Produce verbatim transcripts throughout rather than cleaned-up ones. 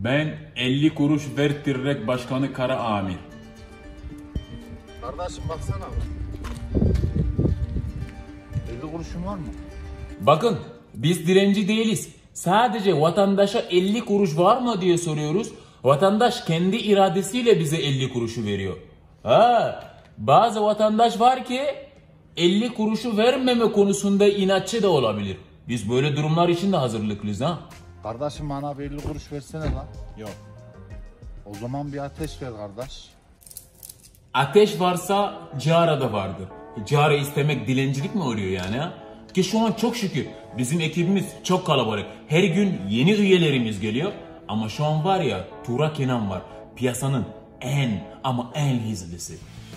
Ben elli kuruş verttirerek başkanı Kara Amir. Kardeşim baksana. elli kuruşun var mı? Bakın biz direnci değiliz. Sadece vatandaşa elli kuruş var mı diye soruyoruz. Vatandaş kendi iradesiyle bize elli kuruşu veriyor. Ha, bazı vatandaş var ki elli kuruşu vermeme konusunda inatçı da olabilir. Biz böyle durumlar için de hazırlıklıyız ha. Kardeşim bana bir elli kuruş versene lan. Yok. O zaman bir ateş ver kardeş. Ateş varsa cara da vardır. Cara istemek dilencilik mi oluyor yani ha? Ki şu an çok şükür bizim ekibimiz çok kalabalık. Her gün yeni üyelerimiz geliyor. Ama şu an var ya Tuğra Kenan var. Piyasanın en ama en hızlısı.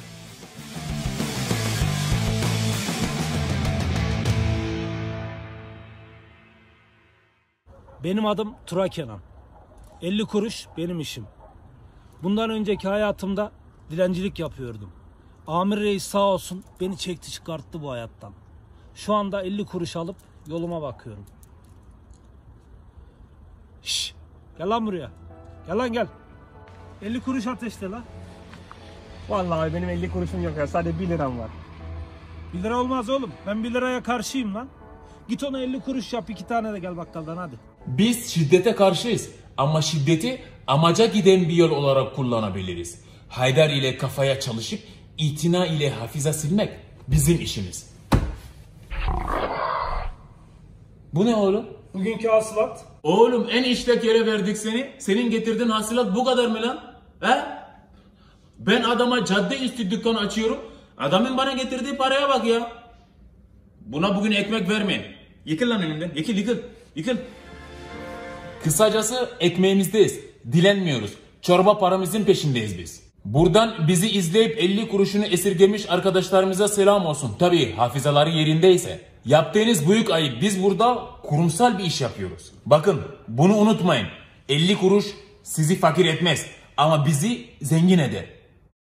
Benim adım Tuğra Kenan. elli kuruş benim işim. Bundan önceki hayatımda dilencilik yapıyordum. Amir Reis sağ olsun beni çekti çıkarttı bu hayattan. Şu anda elli kuruş alıp yoluma bakıyorum. Şşş, gel lan buraya. Gel lan gel. elli kuruş ateşle lan. Vallahi benim elli kuruşum yok ya, sadece bir liram var. bir lira olmaz oğlum. Ben bir liraya karşıyım lan. Git ona elli kuruş yap, iki tane de gel bakkaldan hadi. Biz şiddete karşıyız ama şiddeti amaca giden bir yol olarak kullanabiliriz. Haydar ile kafaya çalışıp itina ile hafize silmek bizim işimiz. Bu ne oğlum? Bugünkü hasılat. Oğlum en işlek yere verdik seni. Senin getirdiğin hasılat bu kadar mı lan? He? Ben adama cadde üstü dükkan açıyorum. Adamın bana getirdiği paraya bak ya. Buna bugün ekmek vermeyin. Yıkıl lan önümden. Yıkıl yıkıl. Yıkıl. Kısacası ekmeğimizdeyiz. Dilenmiyoruz. Çorba paramızın peşindeyiz biz. Buradan bizi izleyip elli kuruşunu esirgemiş arkadaşlarımıza selam olsun. Tabii hafizaları yerindeyse. Yaptığınız büyük ayıp. Biz burada kurumsal bir iş yapıyoruz. Bakın bunu unutmayın. elli kuruş sizi fakir etmez. Ama bizi zengin eder.